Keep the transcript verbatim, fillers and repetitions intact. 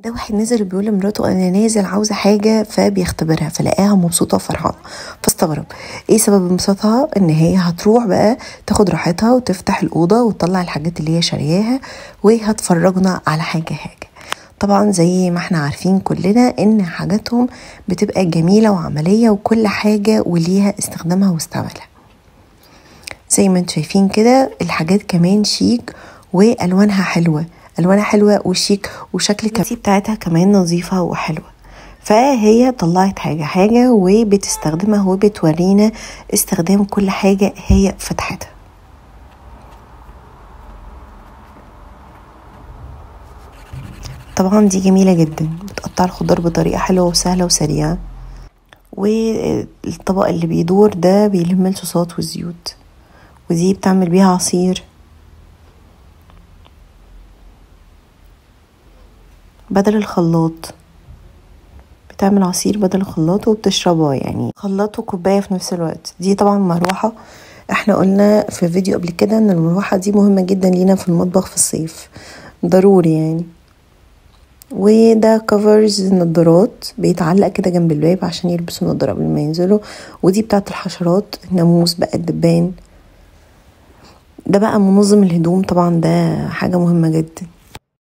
ده واحد نزل بيقول لمراته انا نازل عاوزه حاجه، فبيختبرها فلاقاها مبسوطه وفرحانه، فاستغرب ايه سبب انبساطها. ان هي هتروح بقى تاخد راحتها وتفتح الاوضه وتطلع الحاجات اللي هي شارياها وهتفرجنا على حاجه حاجه. طبعا زي ما احنا عارفين كلنا ان حاجاتهم بتبقى جميله وعمليه وكل حاجه وليها استخدامها واستعمالها. زي ما انتم شايفين كده الحاجات كمان شيك والوانها حلوه، الوانها حلوه وشيك، وشكل الكراسي بتاعتها كمان نظيفه وحلوه. فهي طلعت حاجه حاجه وبتستخدمها وبتورينا استخدام كل حاجه هي فتحتها. طبعا دي جميله جدا، بتقطع الخضار بطريقه حلوه وسهله وسريعه، والطبق اللي بيدور ده بيلم الصوصات والزيوت، ودي بتعمل بيها عصير بدل الخلاط، بتعمل عصير بدل الخلاط وبتشربها، يعني خلاط وكوباية في نفس الوقت. دي طبعا مروحة، احنا قلنا في فيديو قبل كده ان المروحة دي مهمة جدا لينا في المطبخ في الصيف، ضروري يعني. وده كفرز نظارات بيتعلق كده جنب الباب عشان يلبسوا نظارة قبل ما ينزلوا. ودي بتاعت الحشرات، الناموس بقى، الدبان. ده بقى منظم الهدوم، طبعا ده حاجة مهمة جدا.